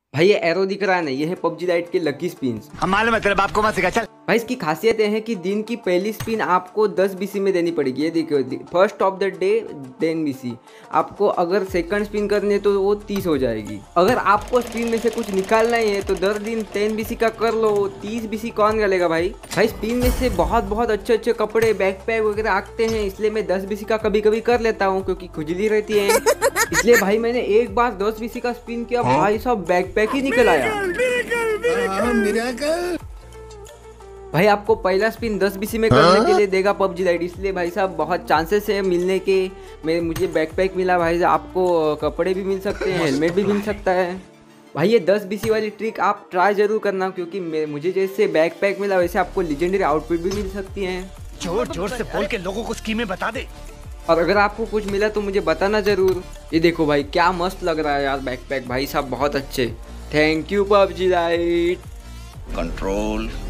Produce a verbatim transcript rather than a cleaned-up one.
भाई ये एरो दिख रहा है ना, ये है पबजी लाइट के लकी स्पिन्स। हम मालूम है तेरे बाप को मत सिखा चल। भाई इसकी खासियत ये है कि दिन की पहली स्पिन आपको दस बीसी में देनी पड़ेगी। ये देखिए, first of the day ten BC. आपको अगर सेकंड स्पिन करनी है तो वो तीस हो जाएगी। अगर आपको स्पिन में से कुछ निकालना ही है तो दर दिन टेन बीसी का कर लो, तीस बीसी कौन करेगा भाई। भाई स्पिन में से बहुत बहुत अच्छे अच्छे कपड़े बैकपैक वगैरह आते हैं, इसलिए मैं दस बीसी का कभी कभी कर लेता हूँ क्योंकि खुजली रहती है। इसलिए भाई मैंने एक बार दस बीसी का स्पिन किया, भाई साहब बैकपैक ही निकल आया। भाई आपको पहला स्पिन दस बीसी में करने के लिए देगा पबजी लाइट, इसलिए भाई साहब बहुत चांसेस है मिलने के। मैं मुझे बैकपैक मिला भाई साहब, आपको कपड़े भी मिल सकते हैं, हेलमेट भी मिल सकता है। भाई ये दस बीसी वाली ट्रिक आप ट्राई जरूर करना, क्योंकि मुझे जैसे बैकपैक मिला वैसे आपको लेजेंडरी आउटफिट भी मिल सकती हैं। जोर जोर से बोल के लोगों को स्कीमें बता दे। और अगर आपको कुछ मिला तो मुझे बताना जरूर। ये देखो भाई क्या मस्त लग रहा है यार बैकपैक, भाई साहब बहुत अच्छे। Thank you PUBG lite. Control